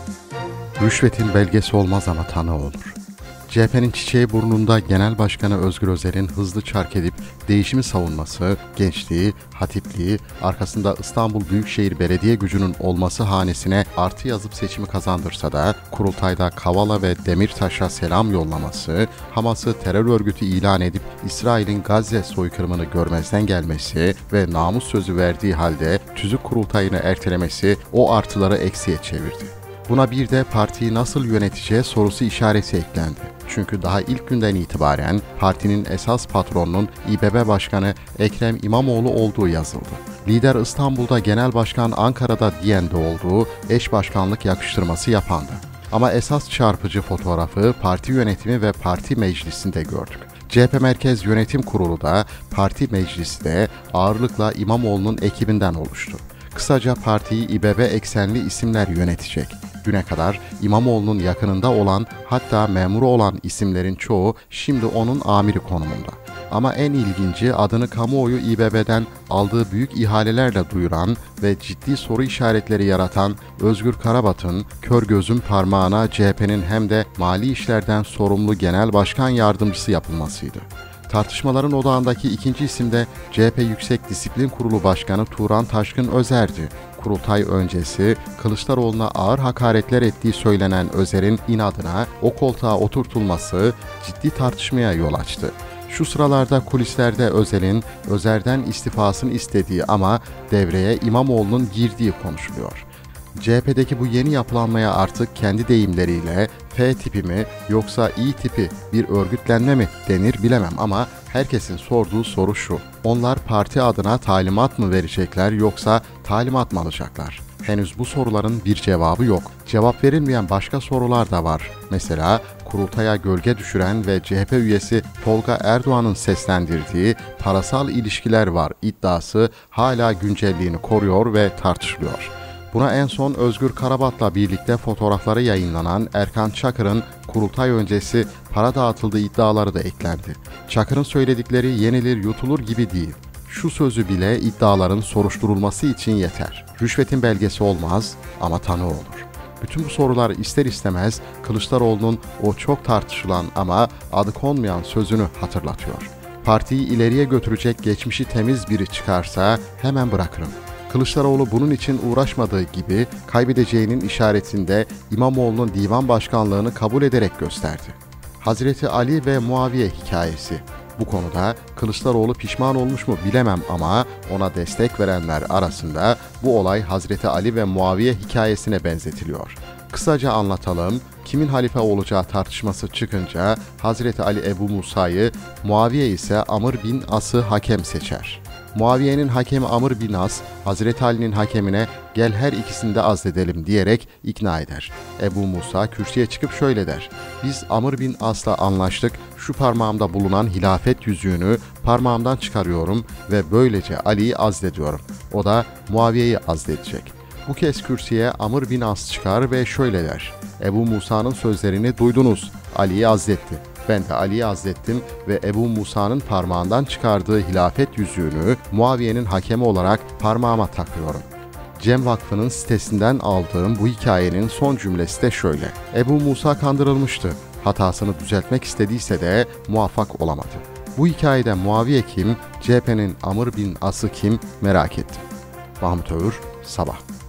Rüşvetin belgesi olmaz ama tanığı olur. CHP'nin çiçeği burnunda Genel Başkanı Özgür Özel'in hızlı çark edip değişimi savunması, gençliği, hatipliği, arkasında İstanbul Büyükşehir Belediye gücünün olması hanesine artı yazıp seçimi kazandırsa da kurultayda Kavala ve Demirtaş'a selam yollaması, Hamas'ı terör örgütü ilan edip İsrail'in Gazze soykırımını görmezden gelmesi ve namus sözü verdiği halde tüzük kurultayını ertelemesi o artıları eksiye çevirdi. Buna bir de partiyi nasıl yöneteceği sorusu işareti eklendi. Çünkü daha ilk günden itibaren partinin esas patronunun İBB Başkanı Ekrem İmamoğlu olduğu yazıldı. Lider İstanbul'da, Genel Başkan Ankara'da diyen de olduğu eş başkanlık yakıştırması yapandı. Ama esas çarpıcı fotoğrafı parti yönetimi ve parti meclisinde gördük. CHP Merkez Yönetim Kurulu da parti meclisi de ağırlıkla İmamoğlu'nun ekibinden oluştu. Kısaca partiyi İBB eksenli isimler yönetecek. Düne kadar İmamoğlu'nun yakınında olan, hatta memuru olan isimlerin çoğu şimdi onun amiri konumunda. Ama en ilginci, adını kamuoyu İBB'den aldığı büyük ihalelerle duyuran ve ciddi soru işaretleri yaratan Özgür Karabat'ın kör gözün parmağına CHP'nin hem de mali işlerden sorumlu genel başkan yardımcısı yapılmasıydı. Tartışmaların odağındaki ikinci isim de CHP Yüksek Disiplin Kurulu Başkanı Turan Taşkın Özer'di. Kurultay öncesi Kılıçdaroğlu'na ağır hakaretler ettiği söylenen Özer'in inadına o koltuğa oturtulması ciddi tartışmaya yol açtı. Şu sıralarda kulislerde Özer'den istifasını istediği ama devreye İmamoğlu'nun girdiği konuşuluyor. CHP'deki bu yeni yapılanmaya artık kendi deyimleriyle F tipi mi yoksa İ tipi bir örgütlenme mi denir bilemem ama herkesin sorduğu soru şu: onlar parti adına talimat mı verecekler yoksa talimat mı alacaklar? Henüz bu soruların bir cevabı yok. Cevap verilmeyen başka sorular da var. Mesela kurultaya gölge düşüren ve CHP üyesi Tolga Erdoğan'ın seslendirdiği parasal ilişkiler var iddiası hala güncelliğini koruyor ve tartışılıyor. Buna en son Özgür Karabat'la birlikte fotoğrafları yayınlanan Erkan Çakır'ın kurultay öncesi para dağıtıldığı iddiaları da eklendi. Çakır'ın söyledikleri yenilir yutulur gibi değil. Şu sözü bile iddiaların soruşturulması için yeter: rüşvetin belgesi olmaz ama tanığı olur. Bütün bu sorular ister istemez Kılıçdaroğlu'nun o çok tartışılan ama adı konmayan sözünü hatırlatıyor. Partiyi ileriye götürecek geçmişi temiz biri çıkarsa hemen bırakırım. Kılıçdaroğlu bunun için uğraşmadığı gibi kaybedeceğinin işaretinde İmamoğlu'nun divan başkanlığını kabul ederek gösterdi. Hazreti Ali ve Muaviye hikayesi. Bu konuda Kılıçdaroğlu pişman olmuş mu bilemem ama ona destek verenler arasında bu olay Hazreti Ali ve Muaviye hikayesine benzetiliyor. Kısaca anlatalım, kimin halife olacağı tartışması çıkınca Hazreti Ali Ebu Musa'yı, Muaviye ise Amr bin As'ı hakem seçer. Muaviye'nin hakemi Amr bin As, Hazreti Ali'nin hakemine gel her ikisini de azledelim diyerek ikna eder. Ebu Musa kürsüye çıkıp şöyle der: biz Amr bin As'la anlaştık, şu parmağımda bulunan hilafet yüzüğünü parmağımdan çıkarıyorum ve böylece Ali'yi azlediyorum. O da Muaviye'yi azledecek. Bu kez kürsüye Amr bin As çıkar ve şöyle der: Ebu Musa'nın sözlerini duydunuz, Ali'yi azletti. Ben de Ali'yi azlettim ve Ebu Musa'nın parmağından çıkardığı hilafet yüzüğünü Muaviye'nin hakemi olarak parmağıma takıyorum. Cem Vakfı'nın sitesinden aldığım bu hikayenin son cümlesi de şöyle: Ebu Musa kandırılmıştı. Hatasını düzeltmek istediyse de muvaffak olamadı. Bu hikayede Muaviye kim, CHP'nin Amr bin As'ı kim merak ettim. Mahmut Övür, Sabah.